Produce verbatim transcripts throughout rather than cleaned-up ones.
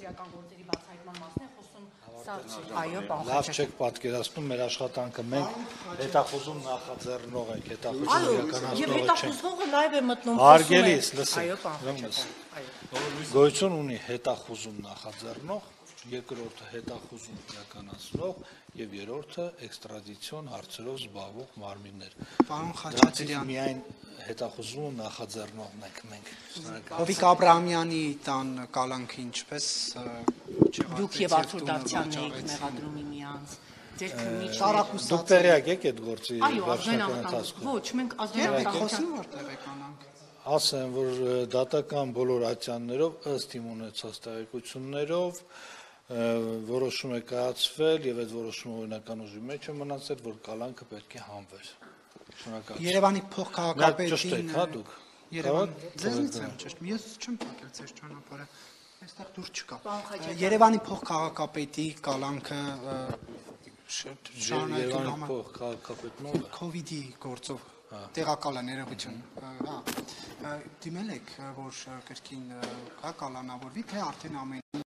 քրեական գործերի բացահայտման մասն է խոսում, սա այո, պարոն Լավ չեք պատկերացնում մեր աշխատանքը, մենք հետախուզում նախաձեռնող ենք, հետախուզում իրականացնողը չենք։ Եվ հետախուզողը նաև է մտնում Հարգելիս, լսեք, գոյություն ունի հետախուզում նախաձեռնող, երկրորդը հետախուզում իրականացնող եւ երրորդը էքստրադիցիոն հարցերով զբաղվող մարմիններ։ Պարոն Խաչատրյան, միայն հետախուզումը նախաձեռնողն ենք մենք։ Հովիկ Աբրահամյանի տան կալանքը ինչպես Դուք եւ Արթուր Դավթյանն եք մեղադրում միմյանց։ Ձեր քննիչները Դուք տեղյակ եք այդ գործի վերջնական ընթացքում։ Ոչ, մենք ազգային խոսում որ տեղեկանանք։ Ասեմ, որ դատական բոլոր ատյաններով ըստ իմ ունեցած տեղեկություններով որոշում է կայացվել եւ այդ որոշումը օրինական ուժի մեջ է մնացել, որ կալանքը պետք է հանվեր։ Շնորհակալություն։ Երևանի փոխքաղաքապետին հա դուք Երևան ձեզնից եմ ճիշտ, ես չեմ փակել ձեր ճանապարհը, այստեղ դուր չկա։ Երևանի փոխքաղաքապետի կալանքը շարունակելու համար փոխքաղաքապետն COVID-ի գործով տեղակալ է ներողություն, հա, դիմել եք, որ կրկին կա կալանավորվի, թե արդեն ամեն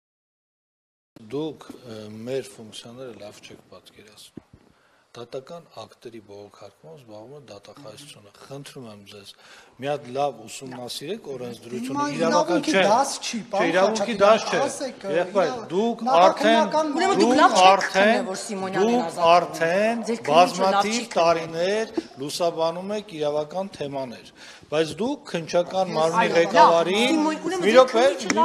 Դուք մեր ֆունկցիաները լավ չեք պատկերացնում։ Դատական ակտերի բողոքարկումով զբաղվում է դատախազությունը։ Խնդրում եմ ձեզ, մի հատ լավ ուսումնասիրեք օրենսդրությունը, իրավական չէ։ Իրավունքի դաս չէ։ Եղբայր, դուք արդեն դուք արդեն դուք արդեն բազմաթիվ տարիներ լուսաբանում եք իրավական թեմաներ, բայց դուք քննչական մարմնի ղեկավարին մի րոպե, մի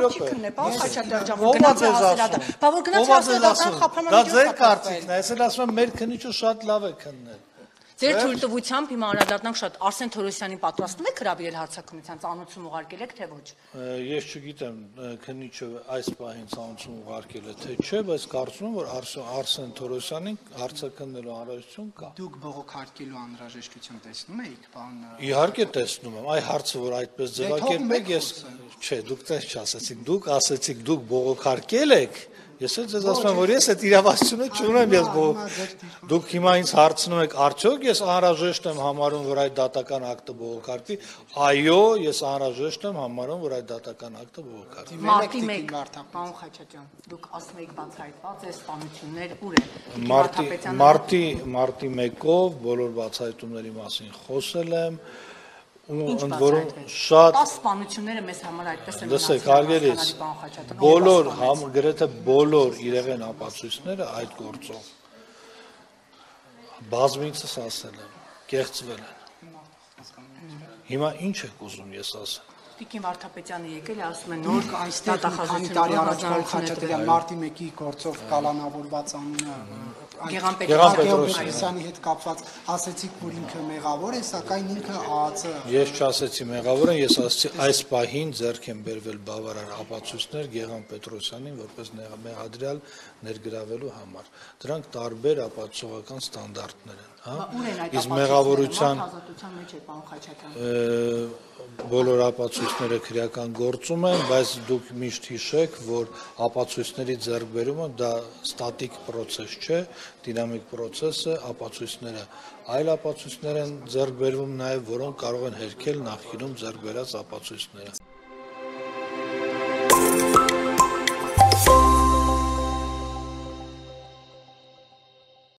րոպե։ Դա ձեր կարծիքն է, ես էլ ասում եմ մեր քննիչը շատ լավ է քննել։ Ձեր թույլտվությամբ հիմա անդրադառնանք շատ Արսեն Թորոսյանին պատրաստում եք հրավիրել հարցաքննության ծանոթություն ուղարկել եք թե ոչ։ Ես չգիտեմ քննիչը այս պահին ծանոթություն ուղարկել է թե չէ, բայց կարծում եմ, որ Արսեն Թորոսյանին հարցաքննելու անհրաժեշտություն կա։ Դուք բողոքարկելու անհրաժեշտություն տեսնում եք, պարոն։ Իհարկե տեսնում եմ, այ հարցը որ այդպես ձևակերպեք, ես չէ, դուք տես չասեցիք, դուք ասեցիք, դուք բողոքարկել եք։ Ես էլ ձեզ ասում եմ, որ ես այդ իրավասությունը չունեմ, ես դուք հիմա ինձ հարցնում եք, արդյոք ես անհրաժեշտ եմ համարում, որ այդ դատական ակտը բողոքարկվի։ Այո, ես անհրաժեշտ եմ համարում, որ այդ դատական ակտը բողոքարկվի։ Մարտի մեկ, պարոն Խաչատրյան, դուք ասում եք բացահայտված է սպանություններ ուր է։ Մարտի մարտի մեկով բոլոր բացահայտումների մասին խոսել եմ։ Ընդ որում շատ սպանությունները մեզ համար այդպես են լսեք, հարգելիս, բոլոր գրեթե բոլոր իրեղեն ապացույցները այդ գործով բազմիցս ասել եմ, կեղծվել են։ Հիմա ինչ եք ուզում ես ասեմ։ Տիկին Վարդապետյանը եկել է, ասում են նոր այստեղ քանի տարի առաջ Խաչատրյան մարտի մեկի գործով կալանավորված անունը Գեղամ Պետրոսյանի հետ կապված ասեցիք, որ ինքը մեղավոր է, սակայն ինքը ԱԱՑ-ը Ես չասեցի մեղավոր եմ, ես ասացի այս պահին ձեռք են բերվել բավարար ապացույցներ Գեղամ Պետրոսյանին որպես մեղադրյալ ներգրավելու համար։ Դրանք տարբեր ապացուցողական ստանդարտներ են, հա։ Իսկ մեղավորության բոլոր ապացույցները քրեական գործում են, բայց դուք միշտ հիշեք, որ ապացույցների ձեռքբերումը դա ստատիկ process չէ, դինամիկ process է, ապացույցները այլ ապացույցներ են ձեռքբերվում նաև, որոնք կարող են հերքել նախկինում ձեռքբերած ապացույցները։